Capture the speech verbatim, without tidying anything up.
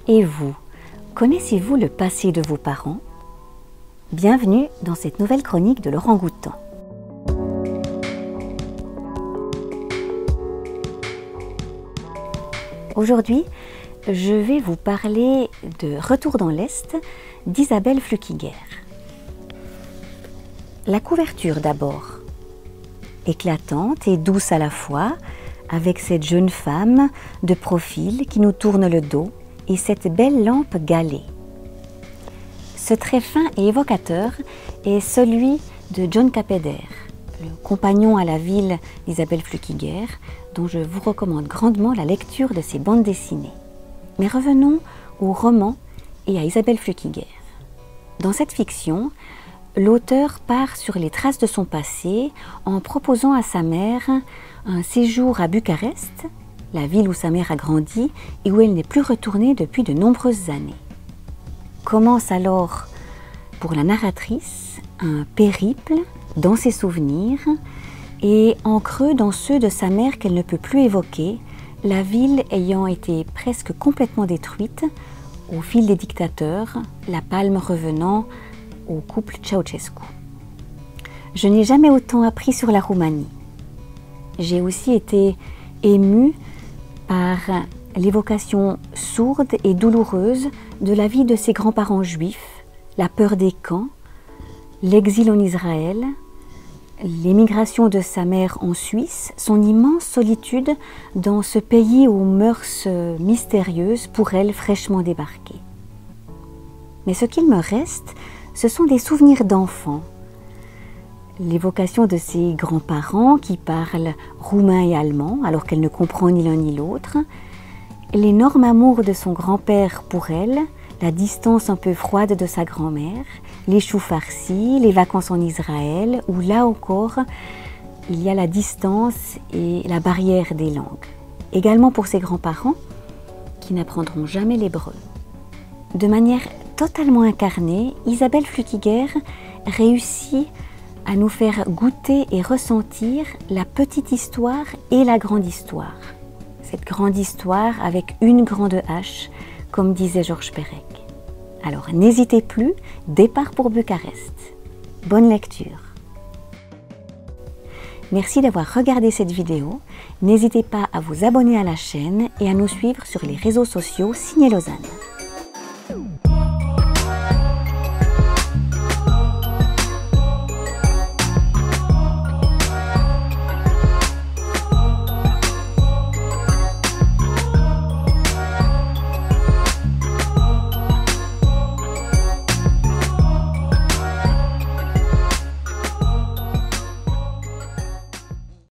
Et vous, connaissez-vous le passé de vos parents? Bienvenue dans cette nouvelle chronique de l'Orang-Outan. Aujourd'hui, je vais vous parler de Retour dans l'Est d'Isabelle Flückiger. La couverture d'abord, éclatante et douce à la fois, avec cette jeune femme de profil qui nous tourne le dos et cette belle lampe galée. Ce trait fin et évocateur est celui de John Capeder, le compagnon à la ville d'Isabelle Flückiger, dont je vous recommande grandement la lecture de ses bandes dessinées. Mais revenons au roman et à Isabelle Flückiger. Dans cette fiction, l'auteur part sur les traces de son passé en proposant à sa mère un séjour à Bucarest, la ville où sa mère a grandi et où elle n'est plus retournée depuis de nombreuses années. Commence alors pour la narratrice un périple dans ses souvenirs et en creux dans ceux de sa mère qu'elle ne peut plus évoquer, la ville ayant été presque complètement détruite au fil des dictateurs, la palme revenant au couple Ceausescu. Je n'ai jamais autant appris sur la Roumanie. J'ai aussi été émue par l'évocation sourde et douloureuse de la vie de ses grands-parents juifs, la peur des camps, l'exil en Israël, l'émigration de sa mère en Suisse, son immense solitude dans ce pays aux mœurs mystérieuses pour elle fraîchement débarquée. Mais ce qu'il me reste, ce sont des souvenirs d'enfants. L'évocation de ses grands-parents qui parlent roumain et allemand alors qu'elle ne comprend ni l'un ni l'autre, l'énorme amour de son grand-père pour elle, la distance un peu froide de sa grand-mère, les choux farcis, les vacances en Israël, où là encore, il y a la distance et la barrière des langues. Également pour ses grands-parents, qui n'apprendront jamais l'hébreu. De manière totalement incarnée, Isabelle Flückiger réussit à nous faire goûter et ressentir la petite histoire et la grande histoire. Cette grande histoire avec une grande H, comme disait Georges Perec. Alors n'hésitez plus, départ pour Bucarest. Bonne lecture. Merci d'avoir regardé cette vidéo. N'hésitez pas à vous abonner à la chaîne et à nous suivre sur les réseaux sociaux Signé Lausanne.